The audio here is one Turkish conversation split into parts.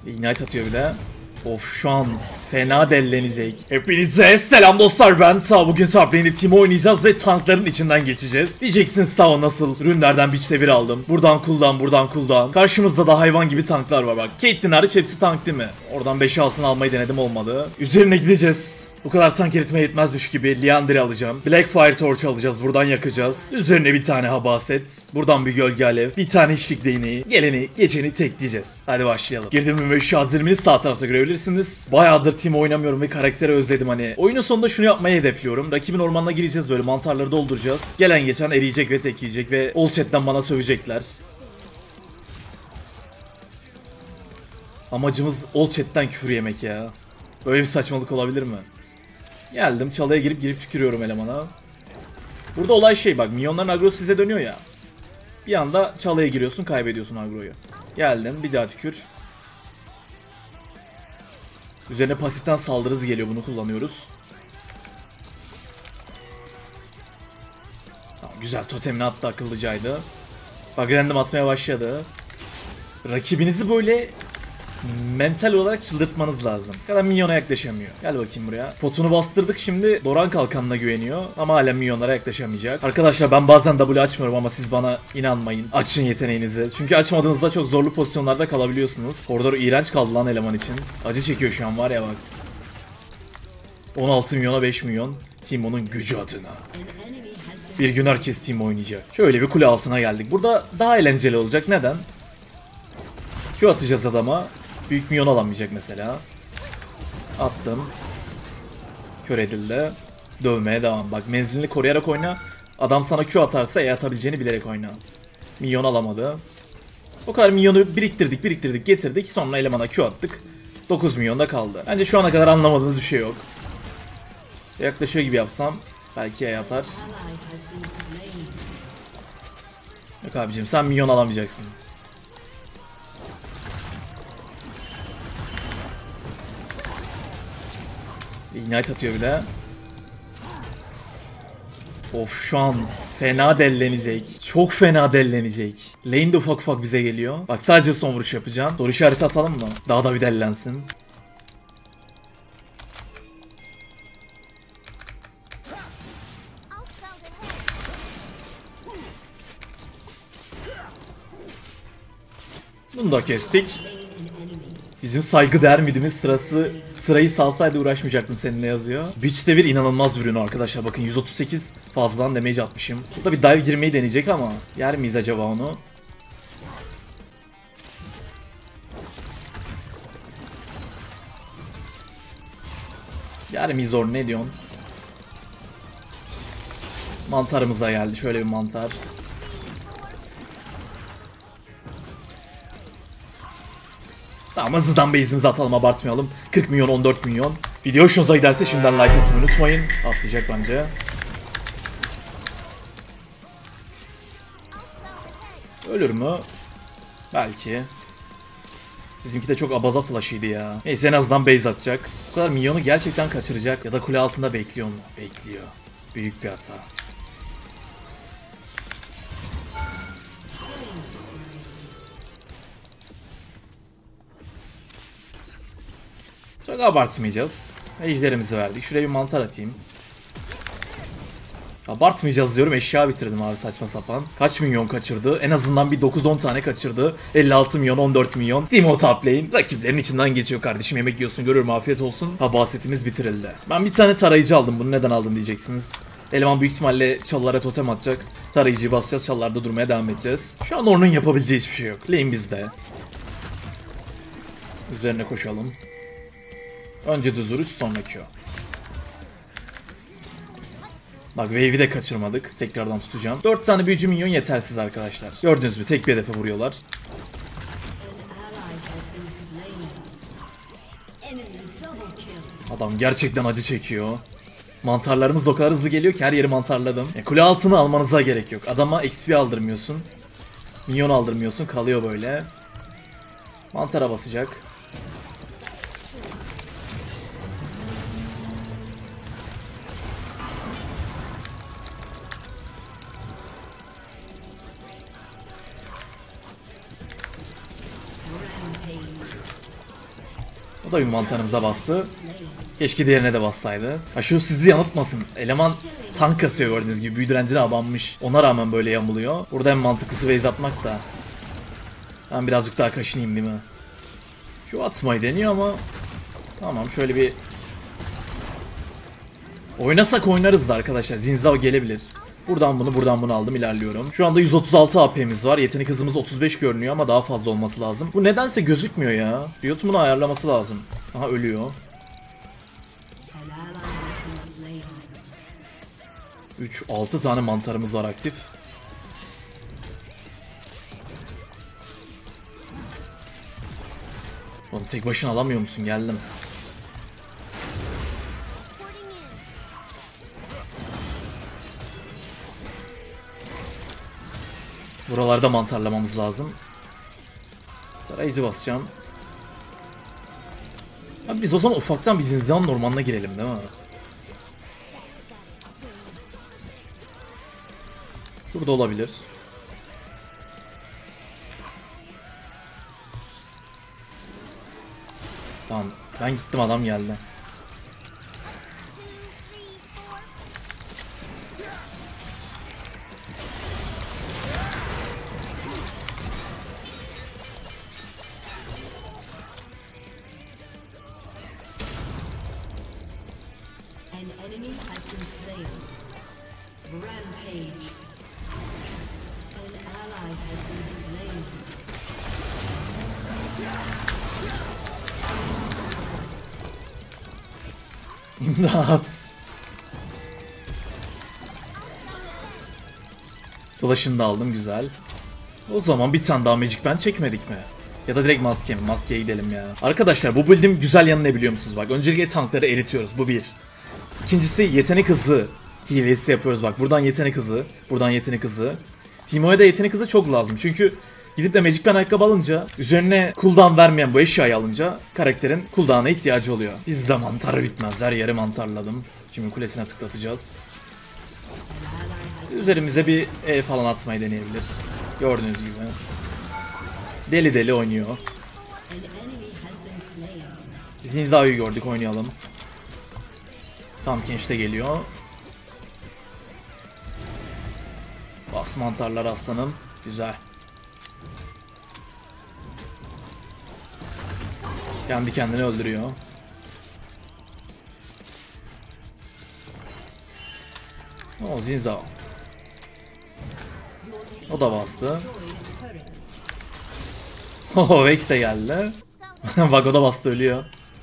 Ignite atıyor bir de. Of şu an fena dellenecek. Hepinize selam dostlar, ben Ta. Bugün top lane'de team oynayacağız ve tankların içinden geçeceğiz. Diyeceksiniz Ta nasıl? Rünlerden biç devir aldım. Buradan cooldown. Karşımızda da hayvan gibi tanklar var bak. Caitlyn hariç hepsi tank değil mi? Oradan 5'i altına almayı denedim, olmadı. Üzerine gideceğiz. Bu kadar tank eritme yetmezmiş gibi Liandry'i alacağım. Blackfire Torch alacağız, buradan yakacağız. Üzerine bir tane habaset. Buradan bir gölge alev. Bir tane hiçlik değneği. Geleni geçeni tekleyeceğiz. Hadi başlayalım. Girdim ve şazirmini sağ tarafta görebilirsiniz. Bayağıdır team oynamıyorum ve karakteri özledim hani. Oyunun sonunda şunu yapmayı hedefliyorum. Rakibin ormanına gireceğiz, böyle mantarları dolduracağız. Gelen geçen eriyecek ve tekleyecek ve ol chat'ten bana sövecekler. Amacımız ol chat'ten küfür yemek ya. Böyle bir saçmalık olabilir mi? Geldim, çalıya girip tükürüyorum elemana. Burada olay şey bak, minyonların agrosu size dönüyor ya. Bir anda çalıya giriyorsun, kaybediyorsun agroyu. Geldim, bir daha tükür. Üzerine pasiften saldırı hızı geliyor, bunu kullanıyoruz. Tamam, güzel, totemini attı, akıllıcaydı. Bak random atmaya başladı. Rakibinizi böyle mental olarak çıldırtmanız lazım. Kadar minyona yaklaşamıyor. Gel bakayım buraya. Potunu bastırdık, şimdi Doran kalkanına güveniyor. Ama hala minyonlara yaklaşamayacak. Arkadaşlar ben bazen W açmıyorum ama siz bana inanmayın. Açın yeteneğinizi. Çünkü açmadığınızda çok zorlu pozisyonlarda kalabiliyorsunuz. Koridor iğrenç kaldı lan eleman için. Acı çekiyor şu an var ya bak. 16 milyona 5 milyon. Teemo'nun gücü adına. Bir gün herkes Teemo oynayacak. Şöyle bir kule altına geldik. Burada daha eğlenceli olacak. Neden? Q atacağız adama. Büyük minyon alamayacak mesela. Attım. Kör edildi. Dövmeye devam. Bak menzilini koruyarak oyna. Adam sana Q atarsa atabileceğini bilerek oyna. Minyon alamadı. O kadar minyonu biriktirdik getirdik. Sonra elemana Q attık. 9 milyon da kaldı. Bence şu ana kadar anlamadığınız bir şey yok. Yaklaşıyor gibi yapsam belki atar. Yok abicim, sen minyon alamayacaksın. Ignite atıyor bir de. Of şu an fena dellenecek. Çok fena dellenecek. Lane de ufak bize geliyor. Bak sadece son vuruş yapacağım. Soru işareti atalım mı? Daha da bir dellensin. Bunu da kestik. Bizim saygıdeğer midimiz sırayı salsaydı uğraşmayacaktım seninle yazıyor. Beach devir inanılmaz bir ürün arkadaşlar. Bakın 138 fazladan damage atmışım. Burada bir dive girmeyi deneyecek ama yer miyiz acaba onu? Yer miyiz or, ne diyorsun? Mantarımıza geldi. Şöyle bir mantar. Tamam, hızlıdan base'imizi atalım, abartmayalım. 40 milyon 14 milyon. Video hoşunuza giderse şimdiden like atmayı unutmayın. Atlayacak bence. Ölür mü? Belki. Bizimki de çok abaza flash'ıydı ya. Neyse, en azından base atacak. Bu kadar minyonu gerçekten kaçıracak ya da kule altında bekliyor mu? Bekliyor. Büyük bir hata. Çok abartmayacağız. Ejderimizi verdik. Şuraya bir mantar atayım. Abartmayacağız diyorum, eşya bitirdim abi saçma sapan. Kaç milyon kaçırdı? En azından bir 9-10 tane kaçırdı. 56 milyon 14 milyon. Teemo top lane. Rakiplerin içinden geçiyor kardeşim, yemek yiyorsun görüyorum, afiyet olsun. Habasetimiz bitirildi. Ben bir tane tarayıcı aldım, bunu neden aldım diyeceksiniz. Eleman büyük ihtimalle çalılara totem atacak. Tarayıcıyı basacağız, çalılarda durmaya devam edeceğiz. Şu an onun yapabileceği hiçbir şey yok. Lane bizde. Üzerine koşalım. Önce düz vuruş, sonra Q. Bak wave'i de kaçırmadık. Tekrardan tutacağım. 4 tane büyücü minyon yetersiz arkadaşlar. Gördüğünüz gibi tek bir hedefe vuruyorlar. Adam gerçekten acı çekiyor. Mantarlarımız da o kadar hızlı geliyor ki her yeri mantarladım. Kule altını almanıza gerek yok. Adama XP aldırmıyorsun. Minyon aldırmıyorsun. Kalıyor böyle. Mantara basacak. O da bir mantarımıza bastı. Keşke diğerine de bassaydı. Ha şu sizi yanıltmasın. Eleman tank kasıyor gördüğünüz gibi. Büyü direncine abanmış. Ona rağmen böyle yamuluyor. Burada en mantıklısı base atmak da. Ben birazcık daha kaşınayım değil mi? Şu atmayı deniyor ama. Tamam şöyle bir. Oynasak oynarız da arkadaşlar. Zinzao gelebilir. Buradan bunu aldım, ilerliyorum. Şu anda 136 AP'miz var. Yetenek hızımız 35 görünüyor ama daha fazla olması lazım. Bu nedense gözükmüyor ya. Riot'un bunu ayarlaması lazım. Aha ölüyor. 6 tane mantarımız var aktif. Onu tek başına alamıyor musun? Geldim. Buralarda mantarlamamız lazım. Tarayıcı basacağım. Abi biz o zaman ufaktan bir Zinza'nın ormanına girelim değil mi? Şurada olabilir. Tamam. Ben gittim, adam geldi. An enemy has been slain. Rampage. An ally has been slain. İmdat. Flash'ını da aldım, güzel. O zaman bir tane daha Magic Band çekmedik mi? Ya da direkt maske mi? Maskeye gidelim ya. Arkadaşlar bu build'in güzel yanı ne biliyor musunuz? Bak öncelikle tankları eritiyoruz, bu bir. İkincisi yetenek hızı hilesi yapıyoruz bak. Buradan yetenek hızı, buradan yetenek hızı. Teemo'ya da yetenek hızı çok lazım çünkü gidip de Magic Band ayakkabı alınca, üzerine cooldown vermeyen bu eşyayı alınca karakterin cooldown'a ihtiyacı oluyor. Bizde mantar bitmez, her yere mantarladım. Şimdi kulesine tıklatacağız. Üzerimize bir E falan atmayı deneyebilir. Gördüğünüz gibi. Deli deli oynuyor. Zinzao'yu gördük, oynayalım. Tam Kench de geliyor. Bas mantarlar aslanım. Güzel. Kendi kendini öldürüyor. O Zinzao. O da bastı. Oho, Vex de geldi. Bak o da bastı, ölüyor.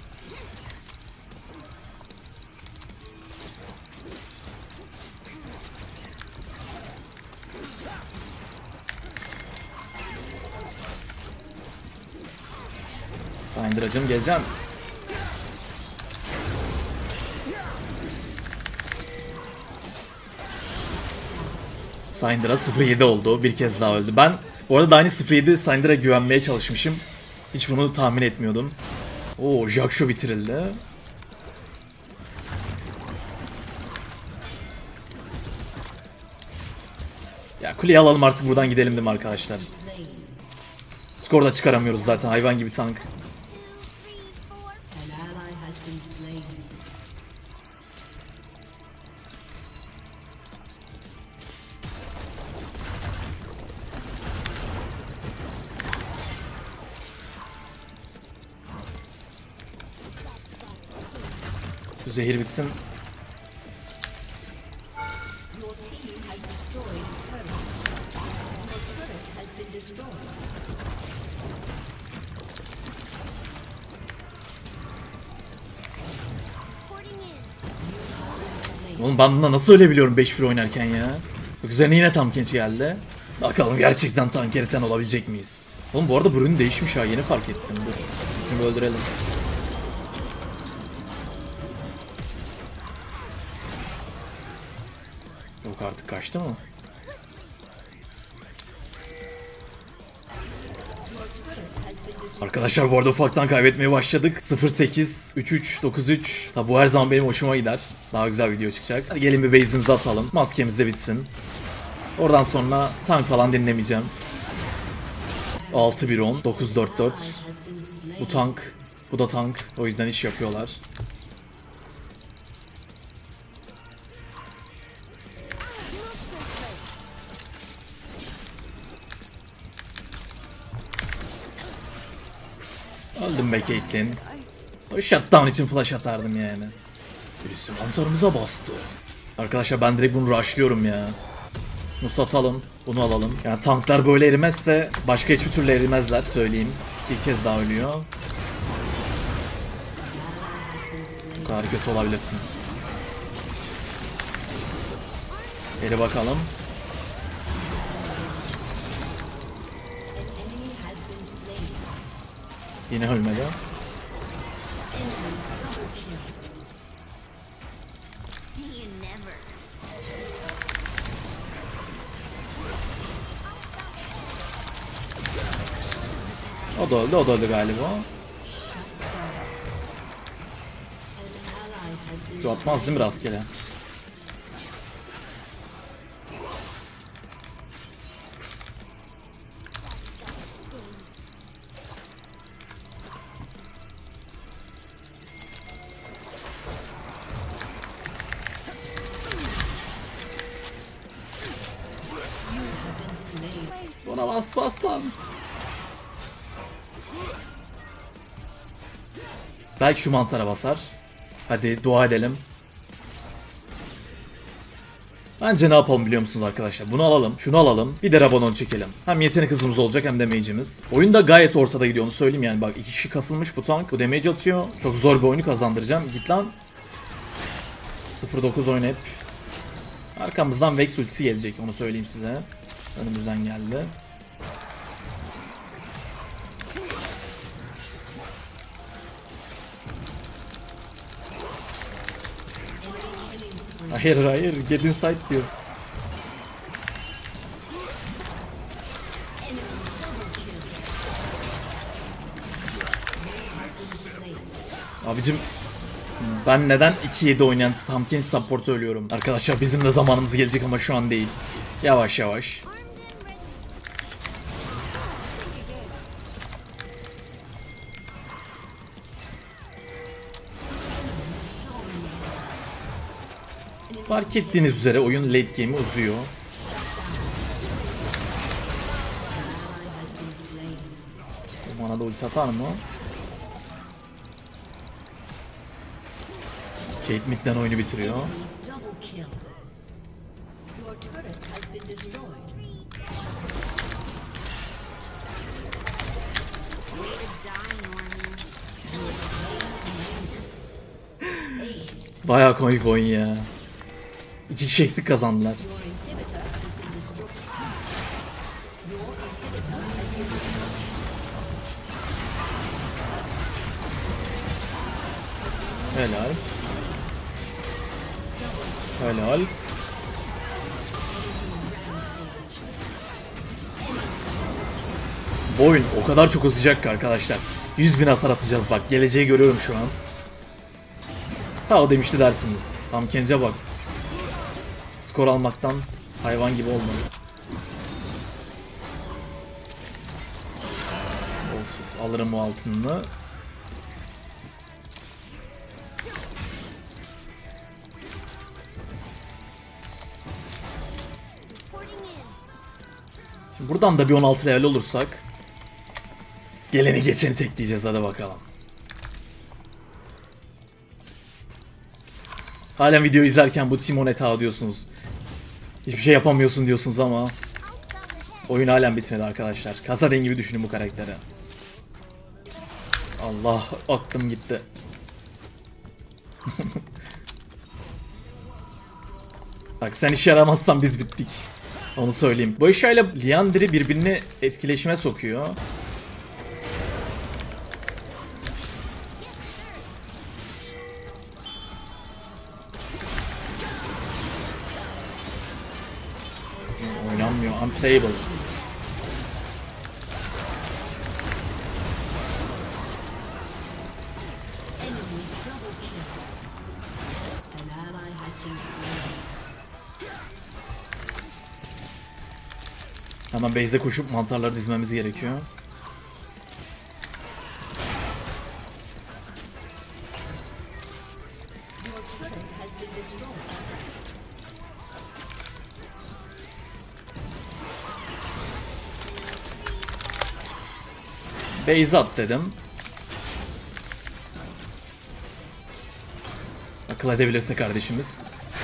Syndyra'cım geleceğim. Syndra 0-7 oldu. Bir kez daha öldü. Ben bu arada da aynı 0-7 Syndra'ya güvenmeye çalışmışım. Hiç bunu tahmin etmiyordum. Oo, Jaxo bitirildi. Ya kuleyi alalım artık, buradan gidelim değil mi arkadaşlar? Skor da çıkaramıyoruz zaten, hayvan gibi tank. An ally has been slain. Şu zehir bitsin. Your team has destroyed a turret. Your turret has been destroyed. Oğlum ben bununla nasıl ölebiliyorum 5-1 oynarken ya? Bak üzerine yine tam Kench geldi. Bakalım gerçekten tank eriten olabilecek miyiz? Oğlum bu arada bu ürün değişmiş ha, yeni fark ettim, dur. Şimdi öldürelim. Yok artık, kaçtı mı? Arkadaşlar bu arada ufaktan kaybetmeye başladık. 0-8, 3-3, 9-3. Tabi bu her zaman benim hoşuma gider. Daha güzel video çıkacak. Hadi gelin bir base'imizi atalım. Maskemiz de bitsin. Oradan sonra tank falan dinlemeyeceğim. 6-1-10, 9-4-4. Bu tank Bu da tank. O yüzden iş yapıyorlar. Öldüm be Caitlyn. O shutdown için flash atardım yani. Birisi mantarımıza bastı. Arkadaşlar ben direkt bunu rushlıyorum ya. Bunu satalım. Bunu alalım. Yani tanklar böyle erimezse başka hiçbir türlü erimezler söyleyeyim. Bir kez daha ölüyor. Bu kadar kötü olabilirsin. Geri bakalım. Yine ölmedi. O da öldü galiba. Şu atmaz değil mi rastgele? Ona bas lan. Belki şu mantara basar. Hadi dua edelim. Bence ne yapalım biliyor musunuz arkadaşlar? Bunu alalım, şunu alalım, bir de Rabadon çekelim. Hem yetenek hızımız olacak hem damage'imiz. Oyun da gayet ortada gidiyor onu söyleyeyim yani. Bak 2 kişi kasılmış bu tank. Bu damage atıyor. Çok zor bir oyunu kazandıracağım. Git lan. 0-9 oyun hep. Arkamızdan Vex ultisi gelecek onu söyleyeyim size. Önümüzden geldi. Hayır get inside diyor. Abicim ben neden 2-7 oynayan Tamkin support'u ölüyorum? Arkadaşlar bizim de zamanımız gelecek ama şu an değil. Yavaş yavaş. Fark ettiğiniz üzere oyun late game'i uzuyor. Bana da ulti atar mı? Kate midden oyunu bitiriyor. Bayağı komik oyun ya. 2 kişi eksik kazandılar. Helal. Helal. Bu oyun o kadar çok uzayacak ki arkadaşlar. 100.000 hasar atacağız bak. Geleceği görüyorum şu an. Ta o demişti dersiniz. Tam Kence bak. Skor almaktan hayvan gibi olmadı. Of, alırım o altınını. Şimdi buradan da bir 16 level olursak geleni geçeni tekleyeceğiz hadi bakalım. Halen video izlerken bu Timo Neta diyorsunuz. Hiçbir şey yapamıyorsun diyorsunuz ama oyun halen bitmedi arkadaşlar. Kasaden gibi düşünün bu karakteri. Allah aklım gitti. Bak sen işe yaramazsan biz bittik. Onu söyleyeyim. Bu eşyayla Liandry'i birbirini etkileşime sokuyor. Oynanmıyor. Unplayable. Hemen base'e koşup mantarları dizmemiz gerekiyor. Base at dedim. Akıl edebilirse kardeşimiz.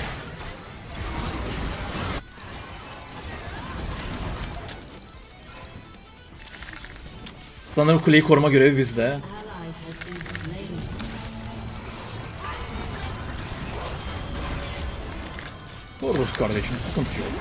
Sanırım kuleyi koruma görevi bizde. Ally has been slain. Koruruz kardeşim, sıkıntı yok.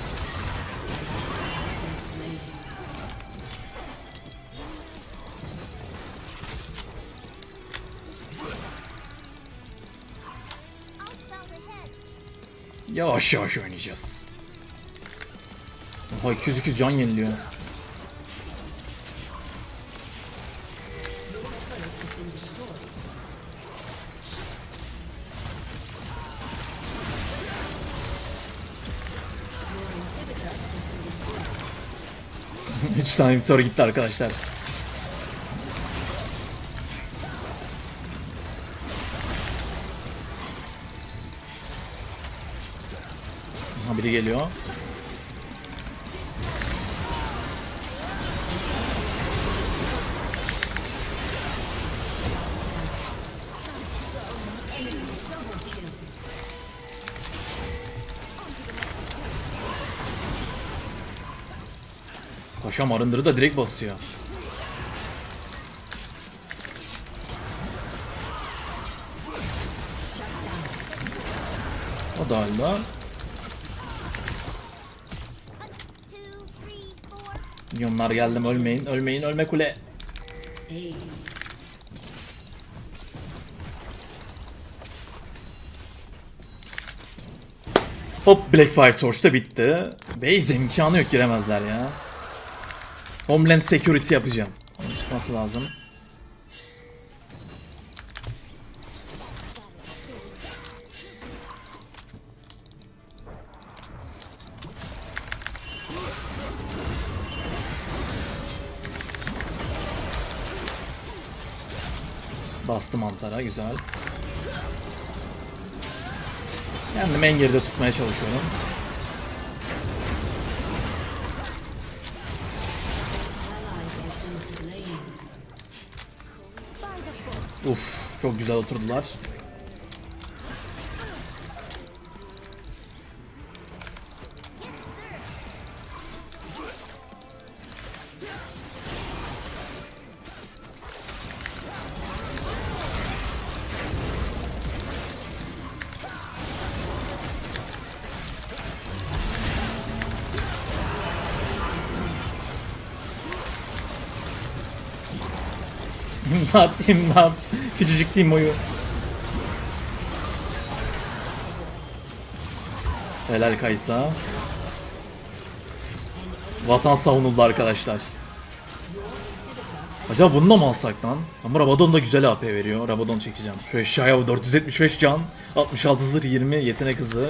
Yavaş yavaş oynayacağız. Oha 200 can yeniliyor. Üç tane bir soru gitti arkadaşlar. Ha, biri geliyor. Paşam arındırı da direkt basıyor. O da hala. Milyonlar geldim, ölmeyin, ölmeyin, ölme kule. Ace. Hop, Blackfire Torch da bitti. Base imkanı yok, giremezler ya. Homeland Security yapacağım. Onun çıkması lazım. Bastı mantara, güzel. Kendimi en geride tutmaya çalışıyorum. Uf, çok güzel oturdular. İmdat, imdat. Küçücük Timo'yu. Helal Kaysa. Vatan savunuldu arkadaşlar. Acaba bunu da mı alsak lan? Ama Rabadon da güzel AP veriyor. Rabadon çekeceğim. Şöyle Shayav 475 can. 66 zırh 20 yetenek hızı.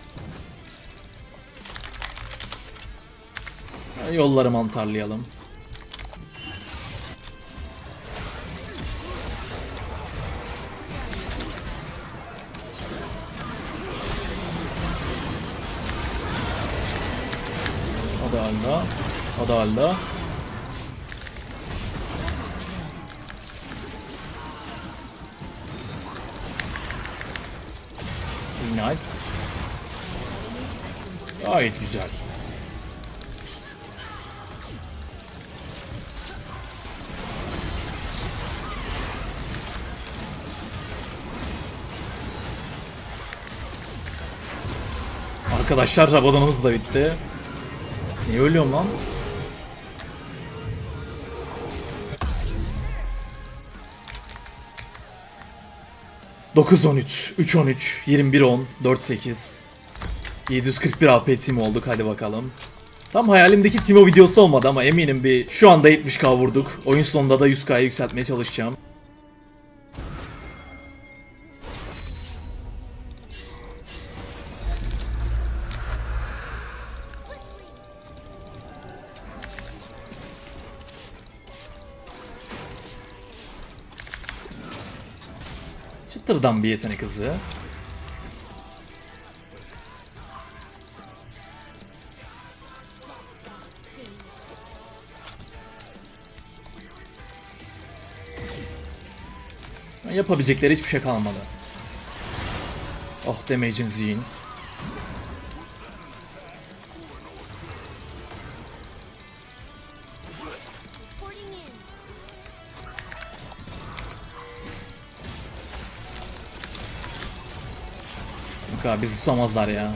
Yolları mantarlayalım. O da halde. O da halde. Ignite. Gayet güzel. Arkadaşlar Rabadon'umuz da bitti. Niye ölüyorum lan? ...9-13, 3-13, 21-10, 4-8... ...741 AP team olduk, hadi bakalım. Tam hayalimdeki Timo videosu olmadı ama eminim bir... ...şu anda 70k vurduk. Oyun sonunda da 100k'ya yükseltmeye çalışacağım. Çıtırdan bir yetenek hızı. Yapabilecekleri hiçbir şey kalmadı. Oh, damage'in zihin. Bu kadar bizi tutamazlar ya.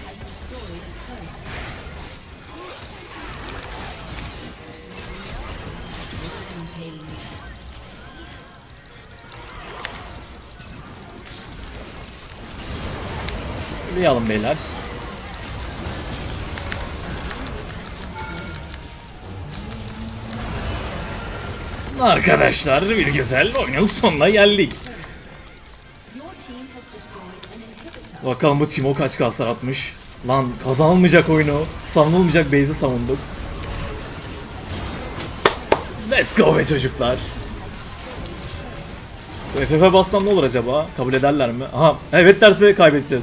Yürüyelim beyler. Arkadaşlar, bir güzel oyunun sonuna geldik. Bakalım bu Timo kaç hasar atmış. Lan kazanılmayacak oyunu, savunulmayacak base'i savunduk. Let's go be çocuklar. Bu FF bassam ne olur acaba? Kabul ederler mi? Aha, evet derse kaybedeceğiz.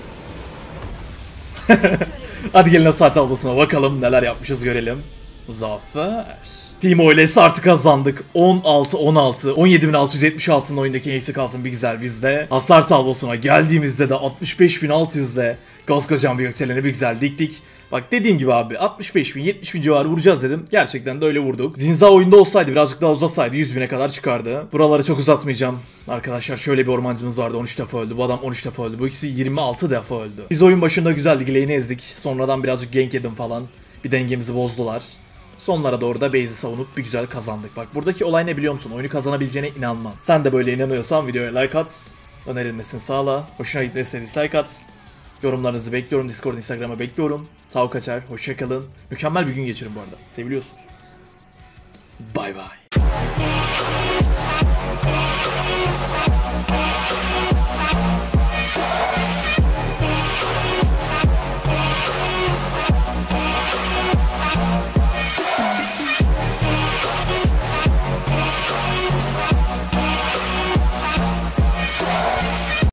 Hadi gelin hasar tablosuna bakalım, neler yapmışız görelim. Zafer. Timo ile artık kazandık. 16-16. 17.676'nın oyundaki eksik altın bir güzel bizde. Hasar tablosuna geldiğimizde de 65.600'de koskocaman bir yükseleni bir güzel diktik. Bak dediğim gibi abi 65.000-70.000 civarı vuracağız dedim. Gerçekten de öyle vurduk. Zinza oyunda olsaydı birazcık daha uzasaydı 100.000'e kadar çıkardı. Buraları çok uzatmayacağım. Arkadaşlar şöyle bir ormancımız vardı, 13 defa öldü. Bu adam 13 defa öldü. Bu ikisi 26 defa öldü. Biz oyun başında güzeldi, lane'i ezdik. Sonradan birazcık gank yedim falan. Bir dengemizi bozdular. Sonlara doğru da base'i savunup bir güzel kazandık. Bak buradaki olay ne biliyor musun? Oyunu kazanabileceğine inanmam. Sen de böyle inanıyorsan videoya like at. Önerilmesini sağla. Hoşuna gitmezse dislike at. Yorumlarınızı bekliyorum. Discord, Instagram'a bekliyorum. Tavuk kaçar. Hoşçakalın. Mükemmel bir gün geçirin bu arada. Seviliyorsunuz. Bay bay.